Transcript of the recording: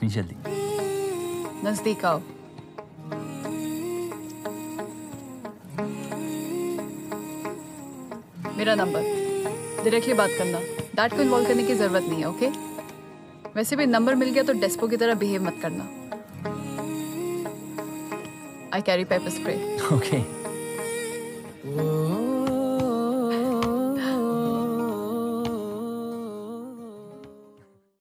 इतनी जल्दी? नजदीक आओ। मेरा नंबर, डायरेक्टली बात करना, डैड को इन्वॉल्व करने की जरूरत नहीं है, ओके? वैसे भी नंबर मिल गया तो डेस्पो की तरह बिहेव मत करना। I carry pepper spray. Okay.